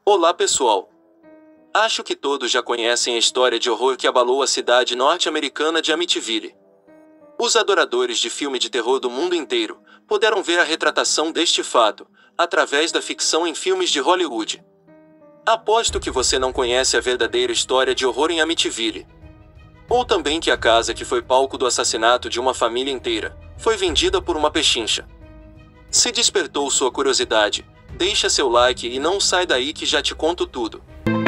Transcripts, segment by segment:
Olá pessoal! Acho que todos já conhecem a história de horror que abalou a cidade norte-americana de Amityville. Os adoradores de filme de terror do mundo inteiro puderam ver a retratação deste fato através da ficção em filmes de Hollywood. Aposto que você não conhece a verdadeira história de horror em Amityville. Ou também que a casa que foi palco do assassinato de uma família inteira foi vendida por uma pechincha. Se despertou sua curiosidade, deixa seu like e não sai daí que já te conto tudo.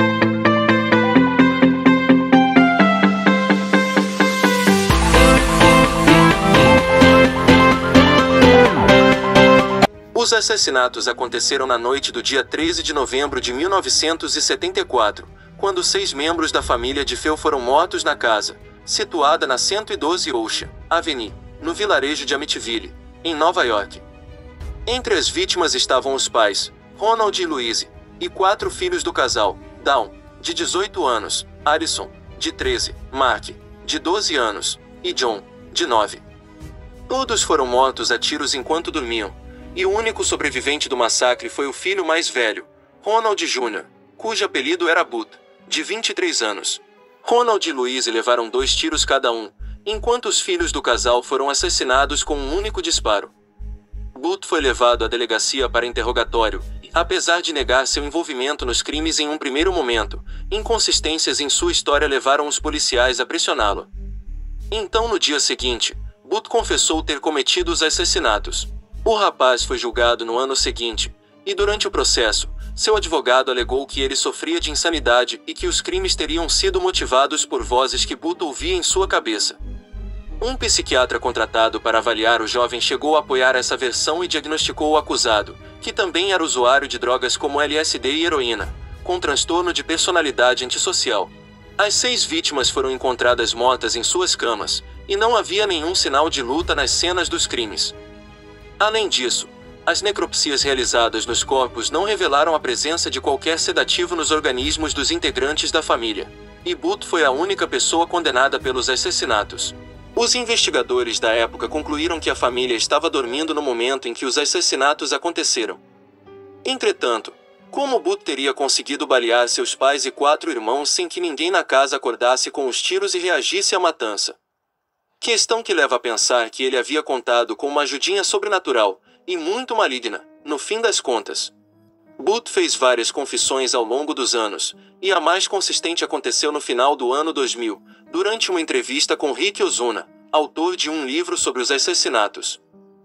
Os assassinatos aconteceram na noite do dia 13 de novembro de 1974, quando 6 membros da família de Feu foram mortos na casa, situada na 112 Ocean Avenue, no vilarejo de Amityville, em Nova York. Entre as vítimas estavam os pais, Ronald e Louise, e 4 filhos do casal, Dawn, de 18 anos, Alison, de 13, Mark, de 12 anos, e John, de 9. Todos foram mortos a tiros enquanto dormiam, e o único sobrevivente do massacre foi o filho mais velho, Ronald Jr., cujo apelido era Bud, de 23 anos. Ronald e Louise levaram 2 tiros cada um, enquanto os filhos do casal foram assassinados com um único disparo. Bud foi levado à delegacia para interrogatório, e, apesar de negar seu envolvimento nos crimes em um primeiro momento, inconsistências em sua história levaram os policiais a pressioná-lo. Então, no dia seguinte, Bud confessou ter cometido os assassinatos. O rapaz foi julgado no ano seguinte, e durante o processo, seu advogado alegou que ele sofria de insanidade e que os crimes teriam sido motivados por vozes que Bud ouvia em sua cabeça. Um psiquiatra contratado para avaliar o jovem chegou a apoiar essa versão e diagnosticou o acusado, que também era usuário de drogas como LSD e heroína, com transtorno de personalidade antissocial. As 6 vítimas foram encontradas mortas em suas camas, e não havia nenhum sinal de luta nas cenas dos crimes. Além disso, as necropsias realizadas nos corpos não revelaram a presença de qualquer sedativo nos organismos dos integrantes da família, e Bud foi a única pessoa condenada pelos assassinatos. Os investigadores da época concluíram que a família estava dormindo no momento em que os assassinatos aconteceram. Entretanto, como Bud teria conseguido balear seus pais e 4 irmãos sem que ninguém na casa acordasse com os tiros e reagisse à matança? Questão que leva a pensar que ele havia contado com uma ajudinha sobrenatural, e muito maligna, no fim das contas. Bud fez várias confissões ao longo dos anos, e a mais consistente aconteceu no final do ano 2000, durante uma entrevista com Rick Ozuna, autor de um livro sobre os assassinatos.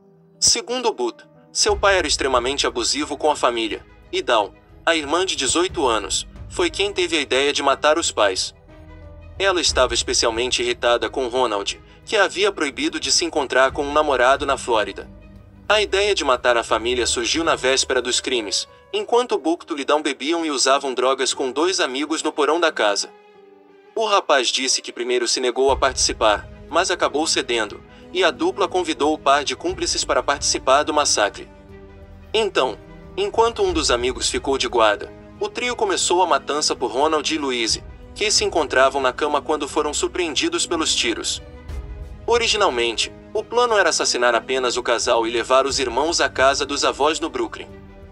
Segundo Bud, seu pai era extremamente abusivo com a família, e Dawn, a irmã de 18 anos, foi quem teve a ideia de matar os pais. Ela estava especialmente irritada com Ronald, que havia proibido de se encontrar com um namorado na Flórida. A ideia de matar a família surgiu na véspera dos crimes, enquanto Bud e Dawn bebiam e usavam drogas com 2 amigos no porão da casa. O rapaz disse que primeiro se negou a participar, mas acabou cedendo, e a dupla convidou o par de cúmplices para participar do massacre. Então, enquanto um dos amigos ficou de guarda, o trio começou a matança por Ronald e Louise, que se encontravam na cama quando foram surpreendidos pelos tiros. Originalmente, o plano era assassinar apenas o casal e levar os irmãos à casa dos avós no Brooklyn.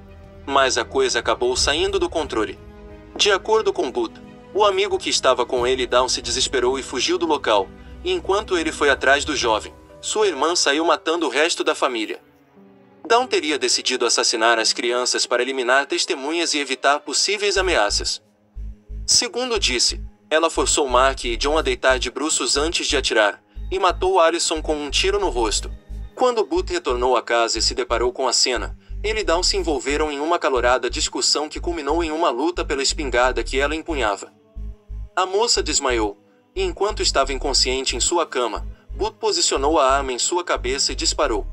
Mas a coisa acabou saindo do controle. De acordo com Bud, o amigo que estava com ele Dawn se desesperou e fugiu do local, e enquanto ele foi atrás do jovem, sua irmã saiu matando o resto da família. Dawn teria decidido assassinar as crianças para eliminar testemunhas e evitar possíveis ameaças. Segundo disse, ela forçou Mark e John a deitar de bruços antes de atirar, e matou Alison com um tiro no rosto. Quando Bud retornou à casa e se deparou com a cena, ele e Dawn se envolveram em uma acalorada discussão que culminou em uma luta pela espingarda que ela empunhava. A moça desmaiou, e enquanto estava inconsciente em sua cama, Bud posicionou a arma em sua cabeça e disparou.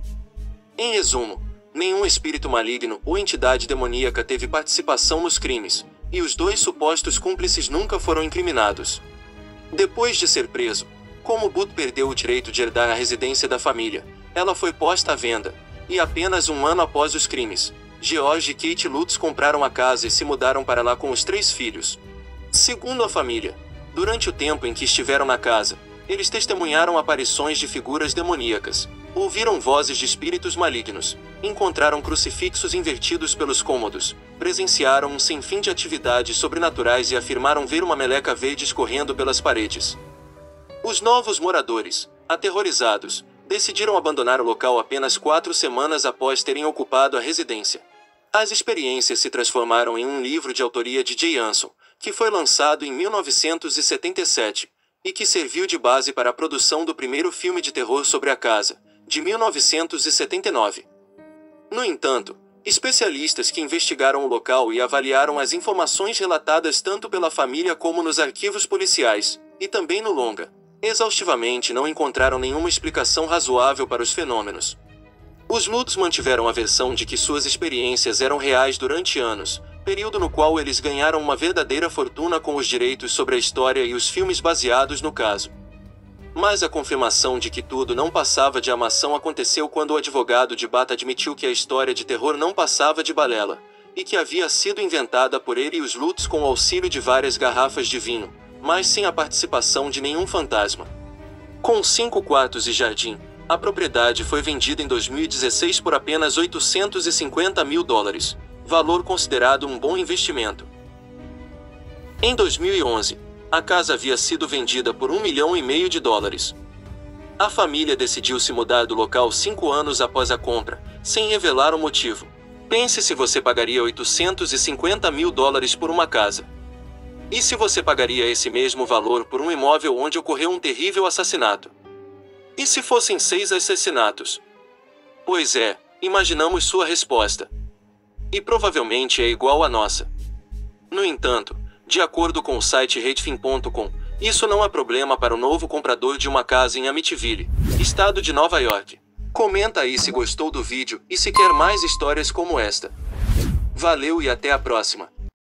Em resumo, nenhum espírito maligno ou entidade demoníaca teve participação nos crimes, e os 2 supostos cúmplices nunca foram incriminados. Depois de ser preso, como Bud perdeu o direito de herdar a residência da família, ela foi posta à venda, e apenas um ano após os crimes, George e Kate Lutz compraram a casa e se mudaram para lá com os 3 filhos. Segundo a família, durante o tempo em que estiveram na casa, eles testemunharam aparições de figuras demoníacas. Ouviram vozes de espíritos malignos, encontraram crucifixos invertidos pelos cômodos, presenciaram um sem fim de atividades sobrenaturais e afirmaram ver uma meleca verde escorrendo pelas paredes. Os novos moradores, aterrorizados, decidiram abandonar o local apenas 4 semanas após terem ocupado a residência. As experiências se transformaram em um livro de autoria de Jay Anson, que foi lançado em 1977, e que serviu de base para a produção do primeiro filme de terror sobre a casa, de 1979. No entanto, especialistas que investigaram o local e avaliaram as informações relatadas tanto pela família como nos arquivos policiais, e também no longa, exaustivamente não encontraram nenhuma explicação razoável para os fenômenos. Os Lutz mantiveram a versão de que suas experiências eram reais durante anos, período no qual eles ganharam uma verdadeira fortuna com os direitos sobre a história e os filmes baseados no caso. Mas a confirmação de que tudo não passava de armação aconteceu quando o advogado de Bata admitiu que a história de terror não passava de balela, e que havia sido inventada por ele e os Lutz com o auxílio de várias garrafas de vinho, mas sem a participação de nenhum fantasma. Com 5 quartos e jardim, a propriedade foi vendida em 2016 por apenas $850 mil, valor considerado um bom investimento. Em 2011, a casa havia sido vendida por $1,5 milhão. A família decidiu se mudar do local 5 anos após a compra, sem revelar o motivo. Pense se você pagaria $850 mil por uma casa. E se você pagaria esse mesmo valor por um imóvel onde ocorreu um terrível assassinato? E se fossem 6 assassinatos? Pois é, imaginamos sua resposta. E provavelmente é igual à nossa. No entanto, de acordo com o site Redfin.com, isso não é problema para o novo comprador de uma casa em Amityville, estado de Nova York. Comenta aí se gostou do vídeo e se quer mais histórias como esta. Valeu e até a próxima!